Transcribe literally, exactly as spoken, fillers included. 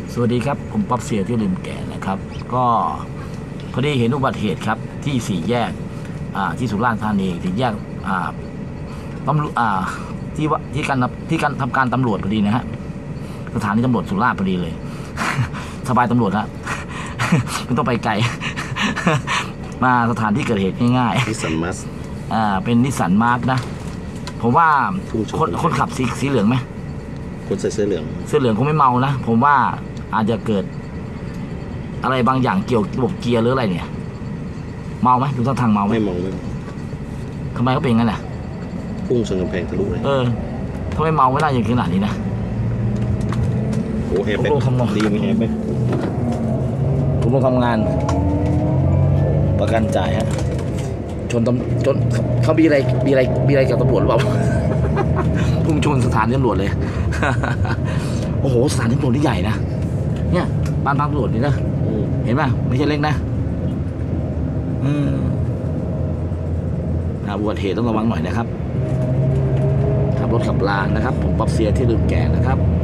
สวัสดีครับผมป๊อบเสียที่ลืมแก่นะครับก็พอดีเห็นอุบัติเหตุครับที่สี่แยกที่สุราษฎร์ธานีสี่แยกตำรวจที่ว่าที่การที่การทำการตำรวจพอดีนะฮะสถานีตำรวจสุราษฎร์พอดีเลย สบายตำรวจฮะ ไม่ต้องไปไกล มาสถานที่เกิดเหตุง่ายๆนิสสันมาร์คอ่าเป็นนิสสันมาร์คนะผมว่าคนคนขับสีสีเหลืองไหมคนใส่เสื้อเหลืองเสื้อเหลืองคงไม่เมานะผมว่าอาจจะเกิดอะไรบางอย่างเกี่ยวกับระบบเกียร์หรืออะไรเนี่ยเมาไหมดูท่าทางเมาไหมไม่เมาไม่ทำไมเขาเป็นงั้นน่ะพุ่งชนกำแพงทะลุเลยเออถ้าไม่เมาไม่น่าอย่างขนาดนี้นะโอ้แฮปปี้ดีมีแฮปปี้ผมลงทำงานประกันจ่ายฮะชนตำชนเขามีอะไรมีอะไรมีอะไรกับตำรวจหรือเปล่า พุ่งชนสถานีตำรวจเลย โอ้โหสถานีตำรวจที่ใหญ่นะเนี่ยบ้านพักตำรวจนี่นะเห็นป่ะไม่ใช่เล็กนะอืมอุบัติเหตุต้องระวังหน่อยนะครับขับรถขับลานะครับผมป๊อบเซียที่ลืมแก่นะครับ